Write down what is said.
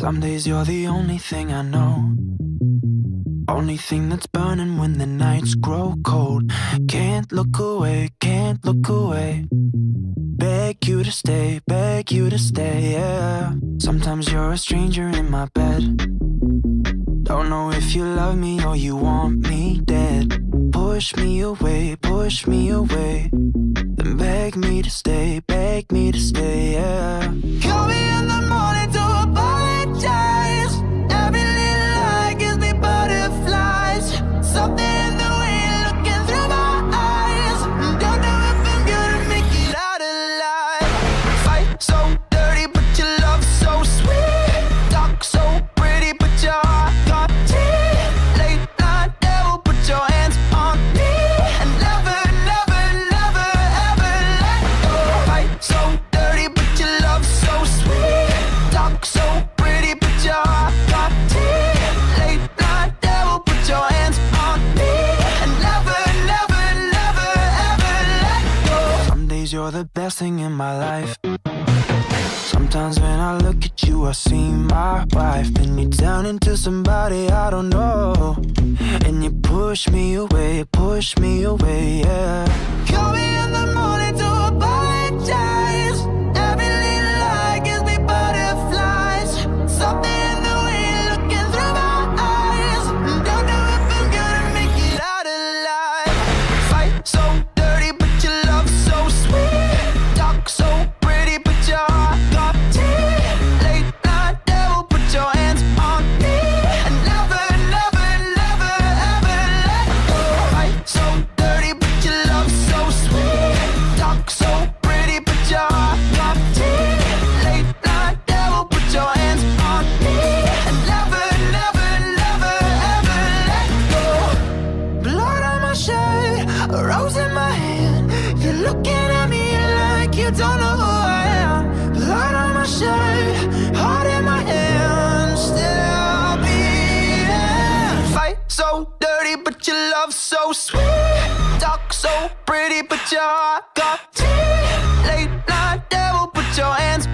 Some days you're the only thing I know, only thing that's burning when the nights grow cold. Can't look away, can't look away. Beg you to stay, yeah. Sometimes you're a stranger in my bed. Don't know if you love me or you want me dead. Push me away, then beg me to stay, yeah. Call me in the morning to apologize. Every little lie gives me butterflies. Something in the way you're looking through my eyes. Don't know if I'm gonna make it out alive. Fight so dirty, but your love so sweet. Talk so pretty, but your heart got teeth. Late night devil, put your hands on me and never, never, never, ever let go. Fight so dirty, but your love so sweet. Talk so pretty, but your heart got teeth. Late night devil, put your hands on me and never, never, never, ever let go. Some days you're the best thing in my life. Sometimes when I look at you, I see my wife. Then you turn into somebody I don't know, and you push me away, yeah. Call me in the morning to apologize. Every little lie gives me butterflies. Something in the way you're looking through my eyes. Don't know if I'm gonna make it out alive. Fight so dirty, but your love so sweet. Talk so pretty, but your heart got teeth. Late night devil, put your hands on me and never, never, never, ever let go. Fight so dirty, but your love so sweet. Talk so pretty, but your heart got teeth. Late night devil, put your hands on me and never, never, never, ever let go. Blood on my shirt, a rose in my hand. You're looking at me like you don't know who I am. Blood on my shirt, heart in my hand, still beating. Fight so dirty, but your love so sweet. Talk so pretty, but your heart got teeth. Late night devil, put your hands